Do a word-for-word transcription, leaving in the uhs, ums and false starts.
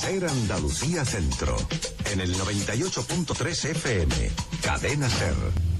Ser Andalucía Centro, en el noventa y ocho punto tres F M, Cadena Ser.